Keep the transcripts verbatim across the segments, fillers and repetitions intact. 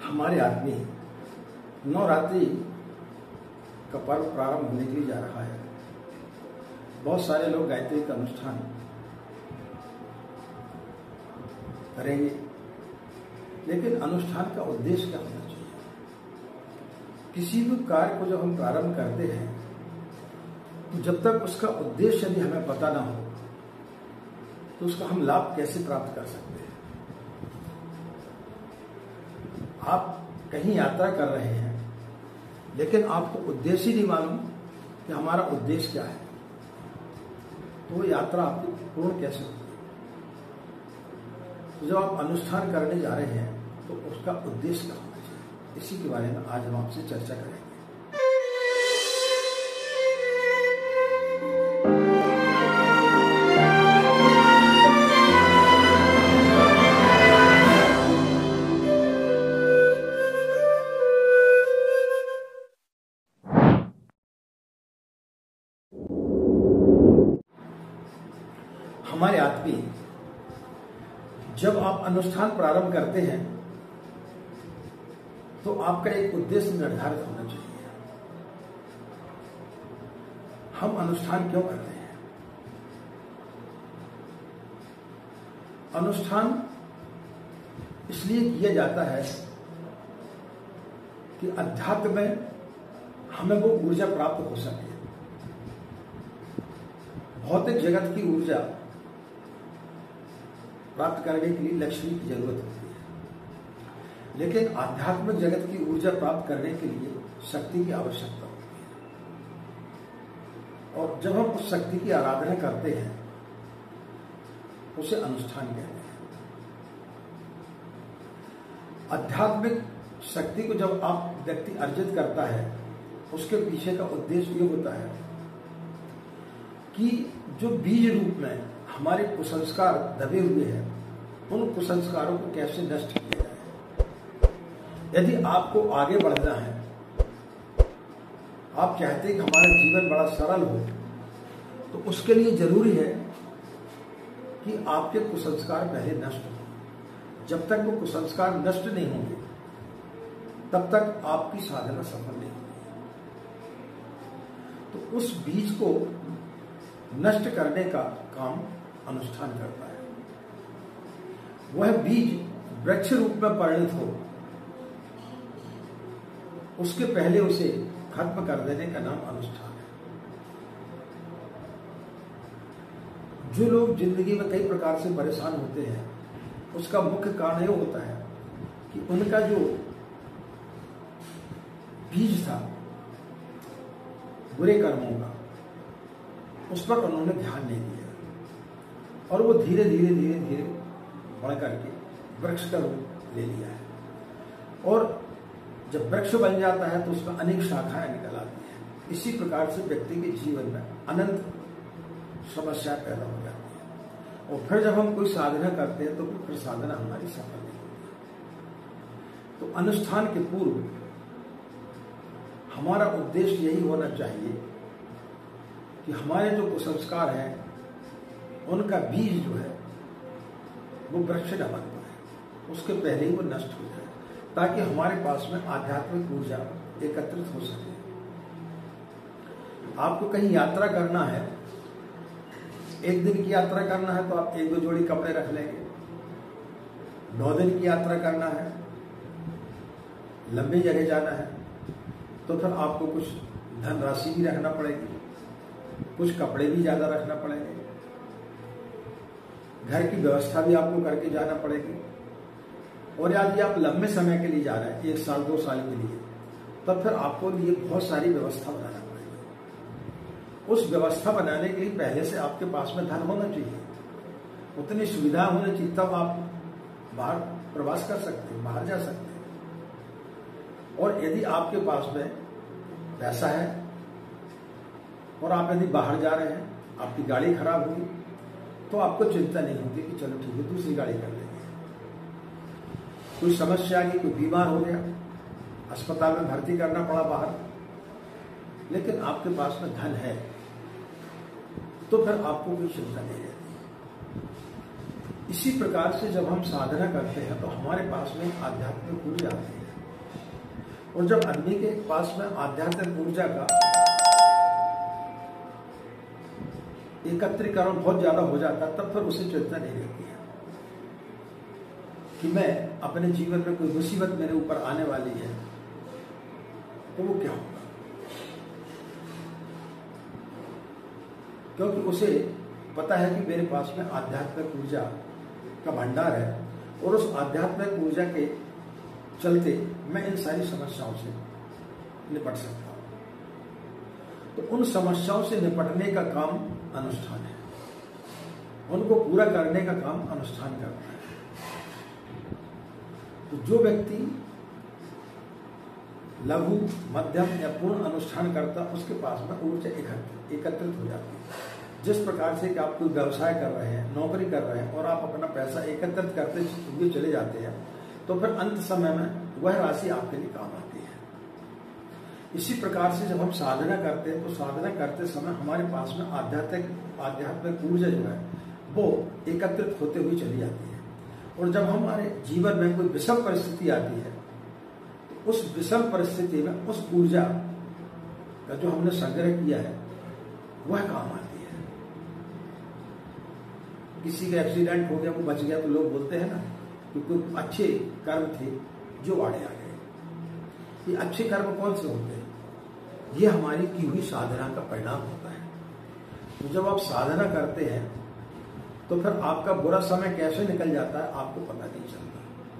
हमारे आदमी नवरात्रि का पर्व प्रारंभ होने के लिए जा रहा है। बहुत सारे लोग गायत्री का अनुष्ठान करेंगे, लेकिन अनुष्ठान का उद्देश्य क्या होना चाहिए? किसी भी कार्य को जब हम प्रारंभ करते हैं तो जब तक उसका उद्देश्य यदि हमें पता ना हो तो उसका हम लाभ कैसे प्राप्त कर सकते हैं? आप कहीं यात्रा कर रहे हैं लेकिन आपको उद्देश्य ही नहीं मालूम कि हमारा उद्देश्य क्या है, तो वो यात्रा आपकी पूर्ण कैसे होगी? तो जब आप अनुष्ठान करने जा रहे हैं तो उसका उद्देश्य क्या होना चाहिए, इसी के बारे में आज हम आपसे चर्चा करेंगे। हमारे आदमी जब आप अनुष्ठान प्रारंभ करते हैं तो आपका एक उद्देश्य निर्धारित होना चाहिए। हम अनुष्ठान क्यों करते हैं? अनुष्ठान इसलिए किया जाता है कि अध्यात्म में हमें वो ऊर्जा प्राप्त हो सके। भौतिक जगत की ऊर्जा प्राप्त करने के लिए लक्ष्मी की जरूरत होती है, लेकिन आध्यात्मिक जगत की ऊर्जा प्राप्त करने के लिए शक्ति की आवश्यकता होती है। और जब हम उस शक्ति की आराधना करते हैं उसे अनुष्ठान कहते हैं। आध्यात्मिक शक्ति को जब आप व्यक्ति अर्जित करता है उसके पीछे का उद्देश्य ये होता है कि जो बीज रूप में हमारे कुसंस्कार दबे हुए हैं उन कुसंस्कारों को कैसे नष्ट किया जाए। यदि आपको आगे बढ़ना है, आप चाहते हैं कि हमारा जीवन बड़ा सरल हो, तो उसके लिए जरूरी है कि आपके कुसंस्कार पहले नष्ट हो। जब तक वो कुसंस्कार नष्ट नहीं होंगे तब तक आपकी साधना सफल नहीं होगी। तो उस बीज को नष्ट करने का काम अनुष्ठान करता है। वह बीज वृक्ष रूप में परिणत हो, उसके पहले उसे खत्म कर देने का नाम अनुष्ठान है। जो लोग जिंदगी में कई प्रकार से परेशान होते हैं उसका मुख्य कारण यह होता है कि उनका जो बीज था बुरे कर्मों का, उस पर उन्होंने ध्यान नहीं दिया और वो धीरे धीरे धीरे धीरे बढ़ करके वृक्ष का रूप ले लिया है। और जब वृक्ष बन जाता है तो उसमें अनेक शाखाएं निकल आती हैं। इसी प्रकार से व्यक्ति के जीवन में अनंत समस्या पैदा हो जाती है। और फिर जब हम कोई साधना करते हैं तो फिर साधना हमारी सफल नहीं होती। तो अनुष्ठान के पूर्व हमारा उद्देश्य यही होना चाहिए कि हमारे जो कुसंस्कार हैं उनका बीज जो है वो वृक्ष न बन पाए, उसके पहले ही वो नष्ट हो जाए, ताकि हमारे पास में आध्यात्मिक ऊर्जा एकत्रित हो सके। आपको कहीं यात्रा करना है, एक दिन की यात्रा करना है तो आप एक दो जोड़ी कपड़े रख लेंगे। नौ दिन की यात्रा करना है, लंबी जगह जाना है, तो फिर आपको कुछ धनराशि भी रखना पड़ेगी, कुछ कपड़े भी ज्यादा रखना पड़ेंगे, घर की व्यवस्था भी आपको करके जाना पड़ेगी। और यदि आप लंबे समय के लिए जा रहे हैं, एक साल दो साल के लिए, तब फिर आपको लिए बहुत सारी व्यवस्था बनाना पड़ेगी। उस व्यवस्था बनाने के लिए पहले से आपके पास में धन होना चाहिए, उतनी सुविधा होनी चाहिए, तब आप बाहर प्रवास कर सकते हैं, बाहर जा सकते हैं। और यदि आपके पास में पैसा है और आप यदि बाहर जा रहे हैं, आपकी गाड़ी खराब होगी तो आपको चिंता नहीं होती कि चलो ठीक है दूसरी गाड़ी कर लेंगे। कोई समस्या आ गई, कोई बीमार हो गया, अस्पताल में भर्ती करना पड़ा बाहर, लेकिन आपके पास में धन है तो फिर आपको कोई चिंता नहीं रहती। इसी प्रकार से जब हम साधना करते हैं तो हमारे पास में आध्यात्मिक ऊर्जा आती है। और जब आदमी के पास में आध्यात्मिक ऊर्जा का एकत्रीकरण बहुत ज्यादा हो जाता है, तब फिर उसे चिंता नहीं रहती है कि मैं अपने जीवन में कोई मुसीबत मेरे ऊपर आने वाली है तो वो क्या होगा, क्योंकि उसे पता है कि मेरे पास में आध्यात्मिक ऊर्जा का भंडार है और उस आध्यात्मिक ऊर्जा के चलते मैं इन सारी समस्याओं से निपट सकता हूं। तो उन समस्याओं से निपटने का काम अनुष्ठान है, उनको पूरा करने का काम अनुष्ठान करना है। तो जो व्यक्ति लघु मध्यम या पूर्ण अनुष्ठान करता, उसके पास में ऊर्जा एकत्रित हो जाती है। जिस प्रकार से कि आप कोई व्यवसाय कर रहे हैं, नौकरी कर रहे हैं और आप अपना पैसा एकत्रित करते हुए चले जाते हैं, तो फिर अंत समय में वह राशि आपके लिए काम आती है। इसी प्रकार से जब हम साधना करते हैं तो साधना करते समय हमारे पास में आध्यात्मिक आध्यात्मिक ऊर्जा जो है वो एकत्रित होते हुए चली जाती है। और जब हमारे जीवन में कोई विषम परिस्थिति आती है, तो उस विषम परिस्थिति में उस ऊर्जा का जो हमने संग्रह किया है वह काम आती है। किसी का एक्सीडेंट हो गया, वो बच गया, तो लोग बोलते हैं ना कि कोई अच्छे कर्म थे जो आड़े आ गए। ये अच्छे कर्म कौन से होते हैं? ये हमारी की हुई साधना का परिणाम होता है। तो जब आप साधना करते हैं तो फिर आपका बुरा समय कैसे निकल जाता है आपको पता नहीं चलता।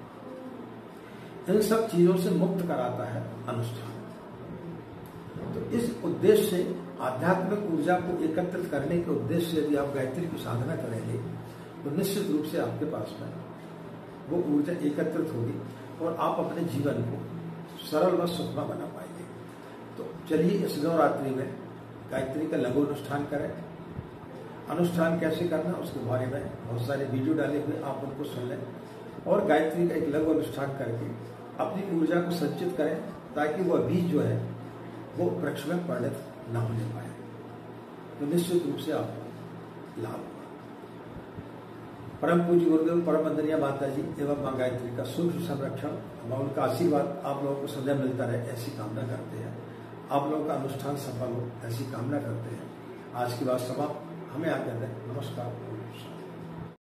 इन सब चीजों से मुक्त कराता है अनुष्ठान। तो इस उद्देश्य से आध्यात्मिक ऊर्जा को एकत्रित करने के उद्देश्य से यदि आप गायत्री की साधना करेंगे तो निश्चित रूप से आपके पास में वो ऊर्जा एकत्रित होगी और आप अपने जीवन को सरल व सुखमय बना पाएंगे। तो चलिए इस नवरात्रि में गायत्री का लघु अनुष्ठान करें। अनुष्ठान कैसे करना उसके बारे में बहुत सारे वीडियो डाले हुए, आप उनको सुन लें और गायत्री का एक लघु अनुष्ठान करके अपनी ऊर्जा को संचित करें ताकि वह बीज जो है वो वृक्ष में परिणत न होने पाए। तो निश्चित रूप से आपको लाभ होगा। परम पूज्य गुरुदेव परम वंदनीय माता जी एवं मां गायत्री का सूक्ष्म संरक्षण व उनका आशीर्वाद आप लोगों को सदैव मिलता रहे, ऐसी कामना करते हैं। आप लोगों का अनुष्ठान सफल हो ऐसी कामना करते हैं। आज की बात समाप्त। हमें आज्ञा दें। नमस्कार।